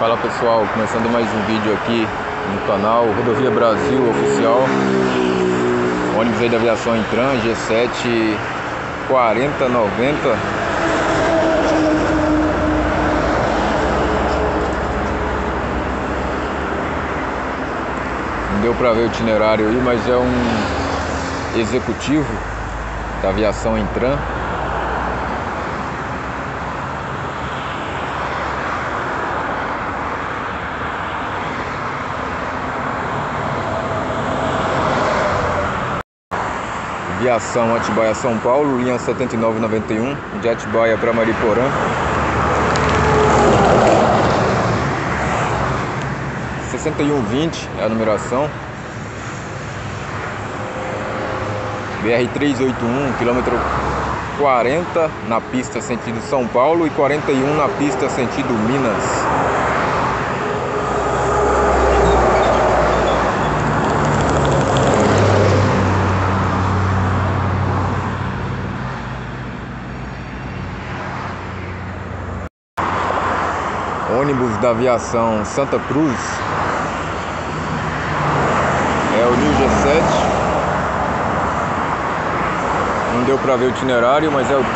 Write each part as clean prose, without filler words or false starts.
Fala pessoal, começando mais um vídeo aqui no canal Rodovia Brasil Oficial. Ônibus aí da aviação Intran, G7 4090. Não deu pra ver o itinerário aí, mas é um executivo da aviação Intran. Aviação Atibaia São Paulo, linha 7991, de Atibaia para Mariporã. (6120) é a numeração. BR-381, quilômetro 40 na pista sentido São Paulo e 41 na pista sentido Minas. Ônibus da aviação Santa Cruz é o New G7. Não deu para ver o itinerário, mas é o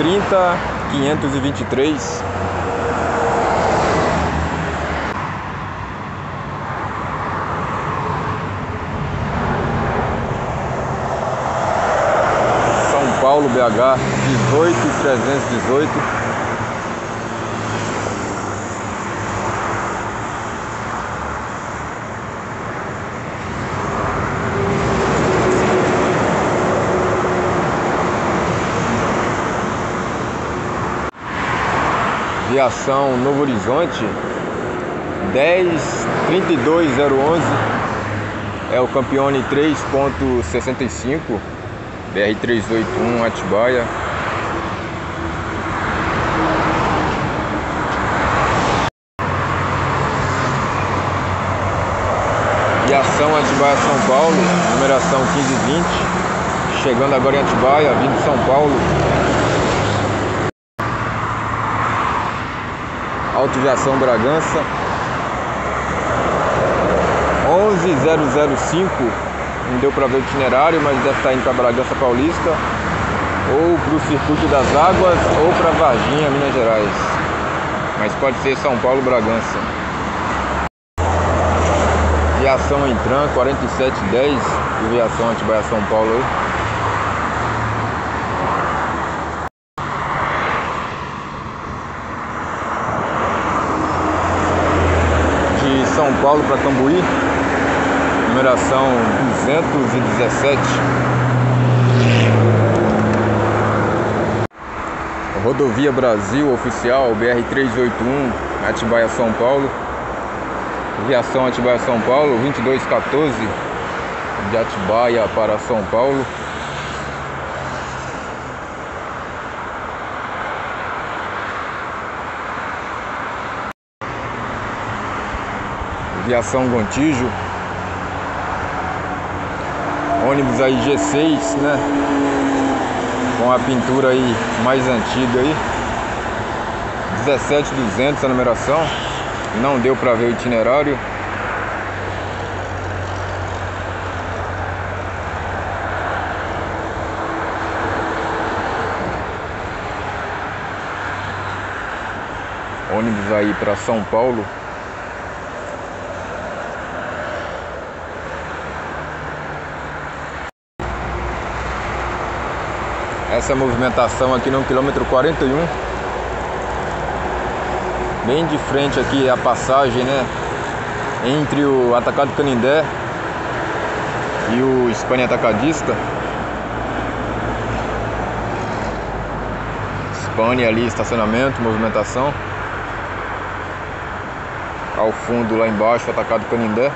30523. São Paulo BH 18318. Aviação Novo Horizonte 1032011 é o Campione 3.65 BR-381 Atibaia. Aviação Atibaia São Paulo, numeração 1520, chegando agora em Atibaia, vindo de São Paulo. Autoviação Bragança 11005, não deu para ver o itinerário, mas deve estar indo para Bragança Paulista, ou para o Circuito das Águas, ou para Varginha, Minas Gerais, mas pode ser São Paulo Bragança. Aviação Intran 4710, aviação Atibaia São Paulo aí. São Paulo para Cambuí, numeração 217. Rodovia Brasil Oficial, BR-381, Atibaia São Paulo. Aviação Atibaia São Paulo, 2214, de Atibaia para São Paulo. Aviação Gontijo, ônibus aí G6, né, com a pintura aí mais antiga aí, 17200 a numeração, não deu para ver o itinerário. Ônibus aí para São Paulo. Essa movimentação aqui no quilômetro 41, bem de frente aqui a passagem, né, entre o Atacado Canindé e o Espanha Atacadista. Espanha ali, estacionamento, movimentação. Ao fundo lá embaixo o Atacado Canindé.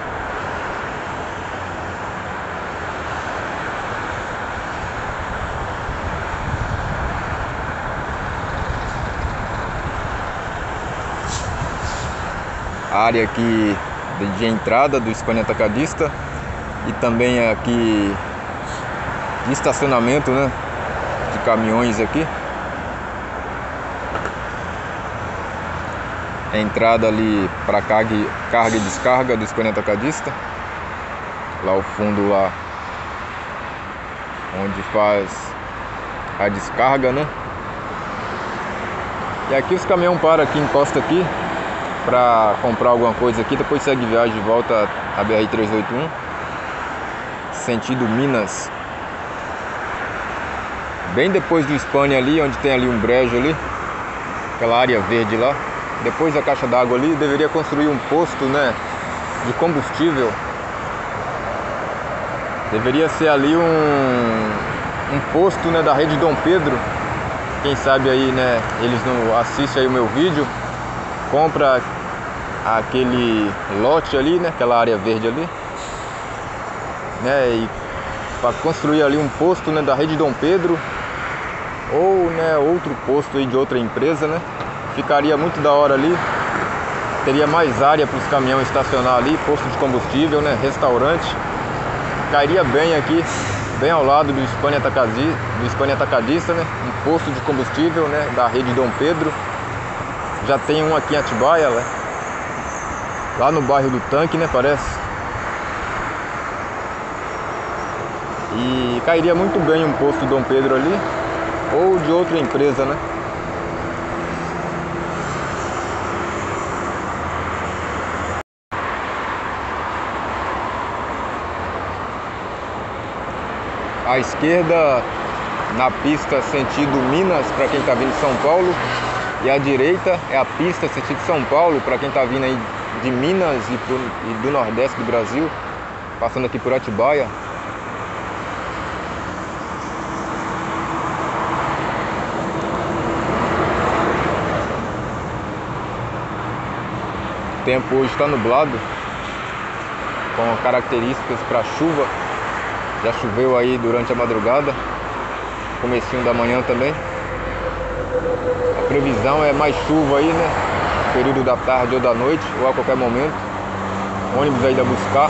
Área aqui de entrada do Espanha Atacadista e também aqui de estacionamento, né, de caminhões aqui. a entrada ali para carga e descarga do Scania Atacadista. Lá ao fundo, lá onde faz a descarga, né? E aqui os caminhões param aqui, encosta aqui para comprar alguma coisa aqui, depois segue viagem de volta a BR-381 sentido Minas, bem depois do Scania ali, onde tem ali um brejo ali, aquela área verde lá. Depois da caixa d'água ali, deveria construir um posto, né, de combustível. Deveria ser ali um posto, né, da rede Dom Pedro. Quem sabe aí, né, eles não assistem aí o meu vídeo, compra aquele lote ali, né, aquela área verde ali, né, e para construir ali um posto, né, da rede Dom Pedro, ou, né, outro posto aí de outra empresa, né, ficaria muito da hora ali, teria mais área para os caminhões estacionar ali, posto de combustível, né, restaurante, cairia bem aqui, bem ao lado do Scania Atacadista, né, um posto de combustível, né, da rede Dom Pedro. Já tem um aqui em Atibaia, né, lá no bairro do Tanque, né, parece. E cairia muito bem um posto Dom Pedro ali, ou de outra empresa, né. À esquerda, na pista sentido Minas, para quem está vindo de São Paulo. E à direita é a pista sentido São Paulo, para quem está vindo aí de Minas e do Nordeste do Brasil, passando aqui por Atibaia. O tempo hoje está nublado, com características para chuva. Já choveu aí durante a madrugada, comecinho da manhã também. A previsão é mais chuva aí, né? Período da tarde ou da noite, ou a qualquer momento. Ônibus aí da Buscar.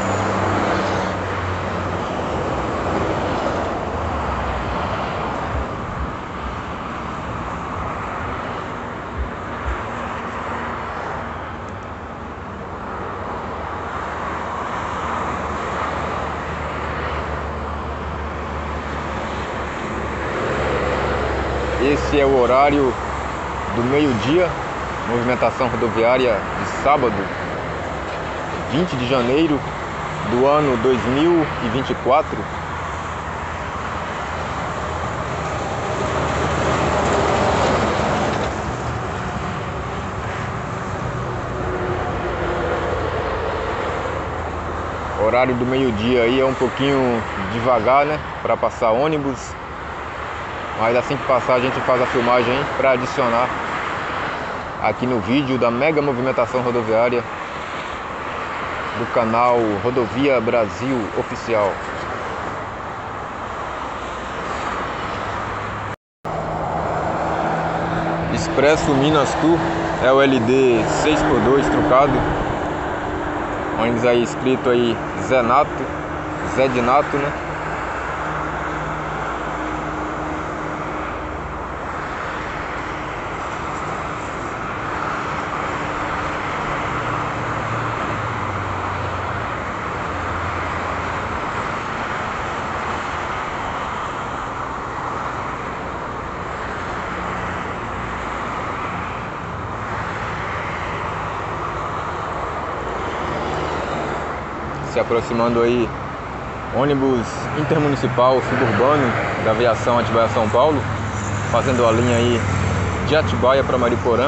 Esse é o horário do meio-dia, movimentação rodoviária de sábado, 20 de janeiro do ano 2024. O horário do meio-dia aí é um pouquinho devagar, né, para passar ônibus. Mas assim que passar a gente faz a filmagem para adicionar aqui no vídeo da mega movimentação rodoviária do canal Rodovia Brasil Oficial. Expresso Minas Tour é o LD 6x2 trucado. Ônibus aí escrito aí Zé de Nato, né? Se aproximando aí, ônibus intermunicipal suburbano da aviação Atibaia São Paulo, fazendo a linha aí de Atibaia para Mariporã.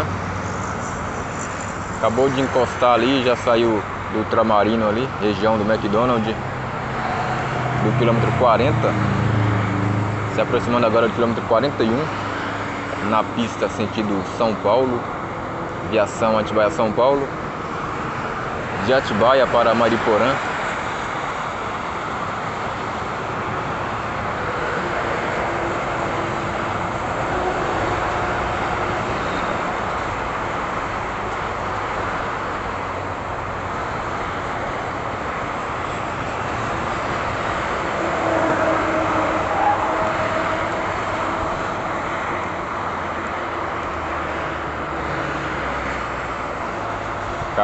Acabou de encostar ali, já saiu do Ultramarino ali, região do McDonald's, do quilômetro 40, se aproximando agora do quilômetro 41, na pista sentido São Paulo, aviação Atibaia São Paulo, de Atibaia para Mariporã.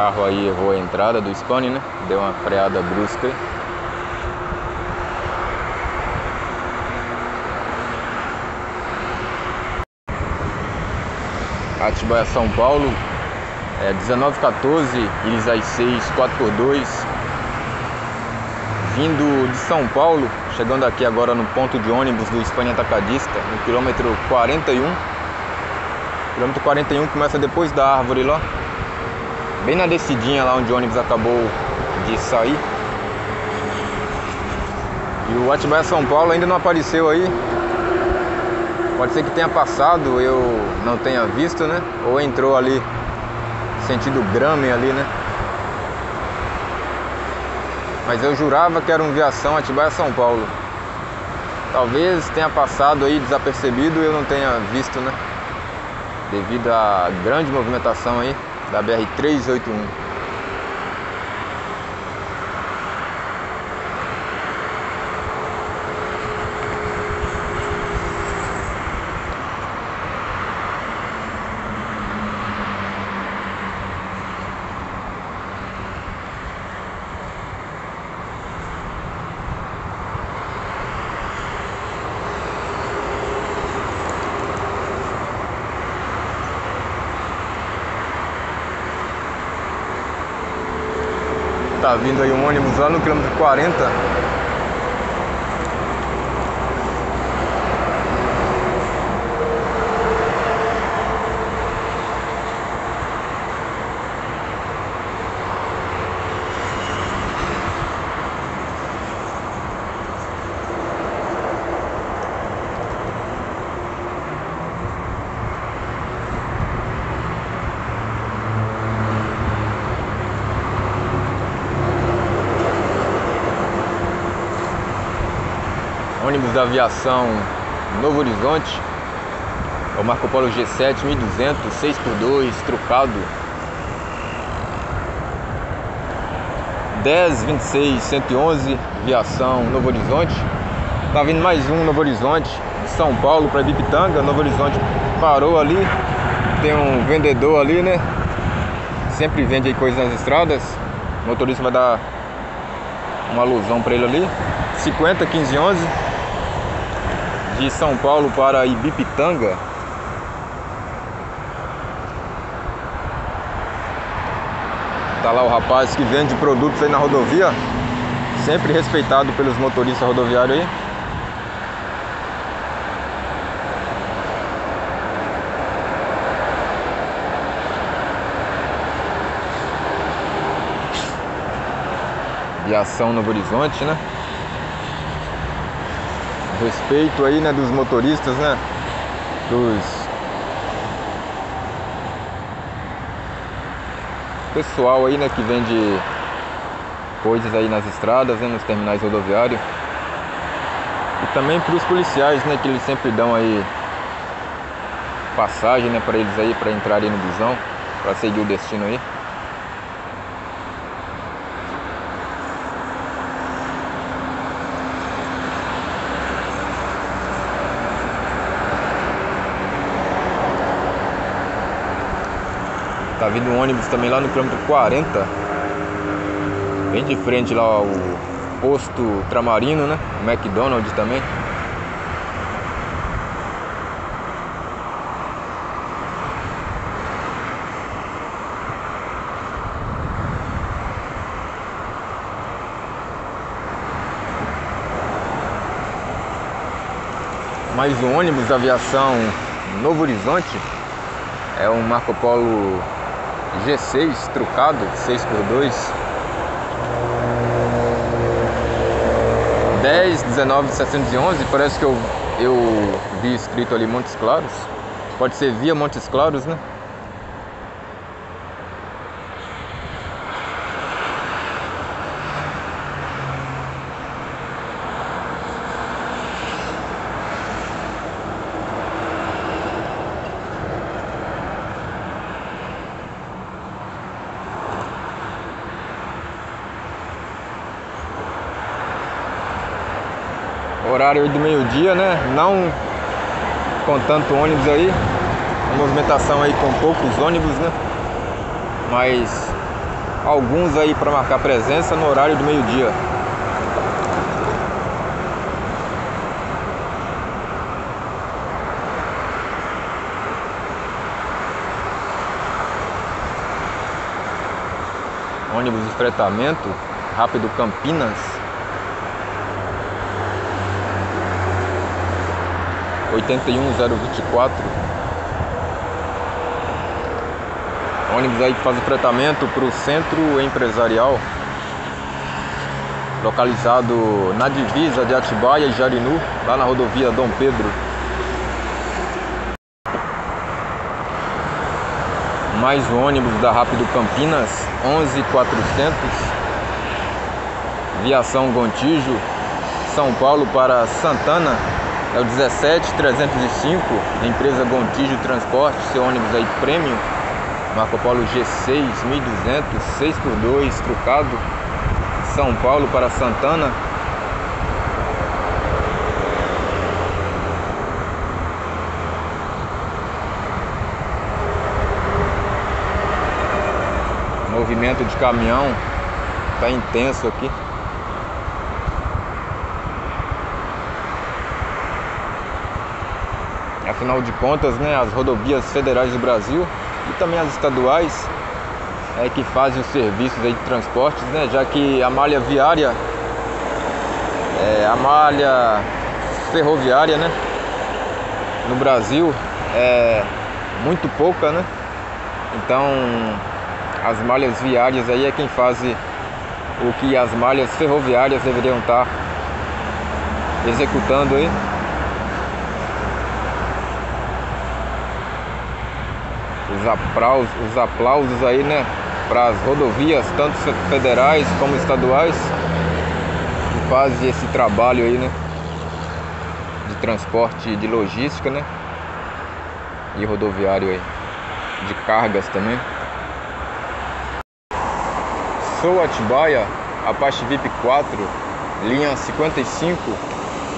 carro aí errou a entrada do Scania, né? Deu uma freada brusca aí. Atibaia São Paulo, 1914, Ilhas às 6, 4x2. Vindo de São Paulo, chegando aqui agora no ponto de ônibus do Scania Atacadista, no quilômetro 41. Quilômetro 41 começa depois da árvore lá, bem na descidinha lá onde o ônibus acabou de sair. E o Atibaia São Paulo ainda não apareceu aí. Pode ser que tenha passado, eu não tenha visto, né? Ou entrou ali, sentido Grame ali, né? Mas eu jurava que era um Viação Atibaia São Paulo. Talvez tenha passado aí desapercebido e eu não tenha visto, né? Devido à grande movimentação aí da BR-381. Tá vindo aí um ônibus lá no quilômetro 40. Ônibus da aviação Novo Horizonte, é o Marco Polo G7 1200, 6x2, trucado. 1026-111, aviação Novo Horizonte. Tá vindo mais um Novo Horizonte, de São Paulo para Ibipitanga. Novo Horizonte parou ali, tem um vendedor ali, né? Sempre vende aí coisas nas estradas. O motorista vai dar uma alusão para ele ali. 50-15-11, de São Paulo para Ibipitanga. Tá lá o rapaz que vende produtos aí na rodovia, sempre respeitado pelos motoristas rodoviários aí. Aviação Novo Horizonte, né? Respeito aí, né, dos motoristas, né? Dos pessoal aí, né, que vende coisas aí nas estradas, né, nos terminais rodoviários. E também para os policiais, né, que eles sempre dão aí passagem, né, para eles aí, para entrarem no busão, para seguir o destino aí. Tá vindo um ônibus também lá no quilômetro 40, bem de frente lá o posto Tramarino, né? O McDonald's também. Mais um ônibus da aviação Novo Horizonte, é um Marco Polo G6 trucado, 6x2. 10-19-711, parece que eu vi escrito ali Montes Claros. Pode ser via Montes Claros, né? Horário do meio-dia, né? Não com tanto ônibus aí, a movimentação aí com poucos ônibus, né? Mas alguns aí para marcar presença no horário do meio-dia. Ônibus de fretamento rápido Campinas 81024. Ônibus aí que faz o fretamento para o centro empresarial, localizado na divisa de Atibaia e Jarinu, lá na rodovia Dom Pedro. Mais um ônibus da Rápido Campinas 11400, viação Gontijo, São Paulo para Santana, é o 17305, da empresa Gontijo Transporte, seu ônibus aí premium, Marco Polo G6 1200, 6x2 trucado, São Paulo para Santana. Movimento de caminhão tá intenso aqui. Afinal de contas, né, as rodovias federais do Brasil e também as estaduais que fazem os serviços aí de transportes, né, já que a malha viária, a malha ferroviária, né, no Brasil é muito pouca, né? Então as malhas viárias aí é quem faz o que as malhas ferroviárias deveriam estar executando aí. Os aplausos aí, né, para as rodovias, tanto federais como estaduais, que fazem esse trabalho aí, né, de transporte, de logística, né, e rodoviário aí, de cargas também. Sou Atibaia, Apache VIP 4, linha 55.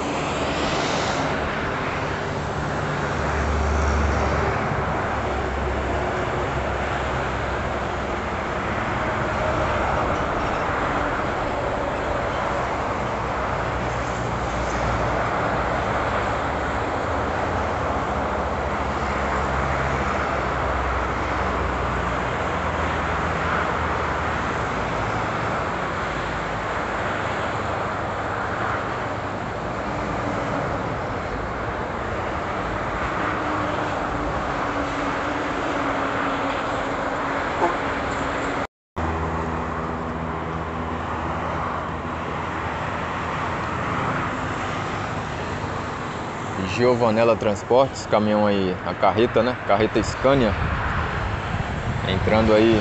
Giovanella Transportes, caminhão aí, a carreta, né? Carreta Scania, entrando aí,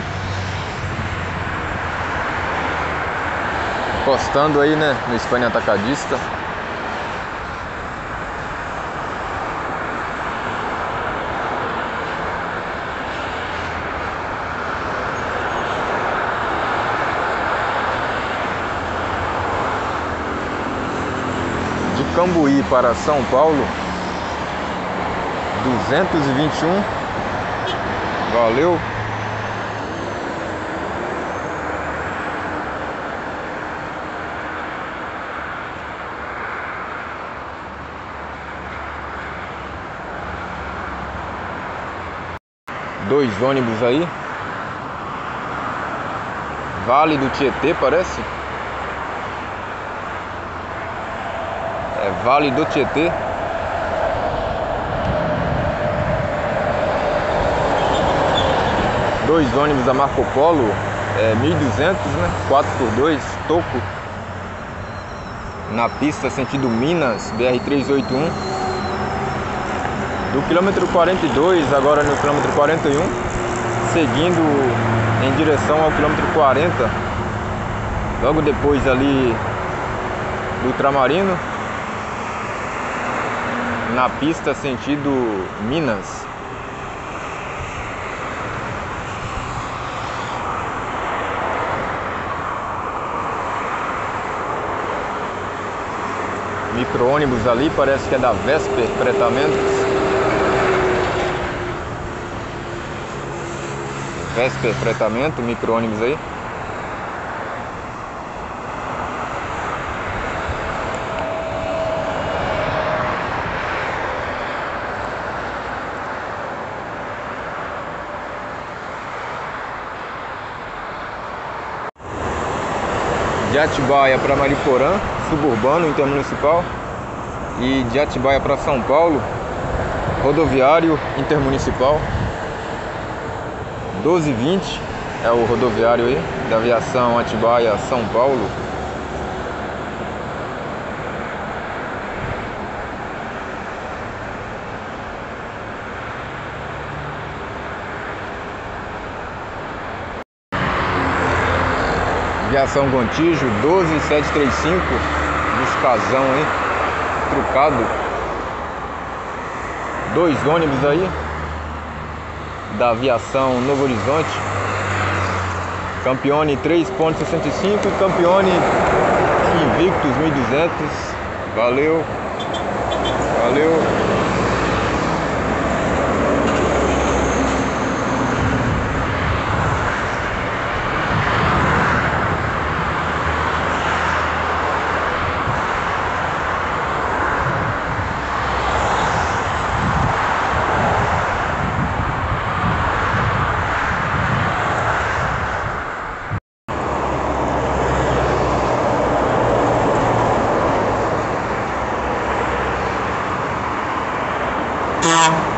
encostando aí, né, no Scania Atacadista. De Cambuí para São Paulo, 221. Valeu. Dois ônibus aí. Vale do Tietê, parece. É Vale do Tietê. Dois ônibus da Marco Polo, 1200, né? 4x2, toco. Na pista sentido Minas, BR-381. Do quilômetro 42, agora no quilômetro 41, seguindo em direção ao quilômetro 40. Logo depois ali do Ultramarino. Na pista sentido Minas. Micro-ônibus ali, parece que é da Vesper Fretamentos. Vesper Fretamento, micro-ônibus aí. de Atibaia para Mariporã, suburbano, intermunicipal, e de Atibaia para São Paulo, rodoviário intermunicipal. 1220 é o rodoviário aí, da aviação Atibaia São Paulo. Aviação Gontijo 12735, buscazão aí, trucado. 2 ônibus aí da aviação Novo Horizonte, Campione 3.65 e Campione Invictus 1200. Valeu, valeu. Yeah.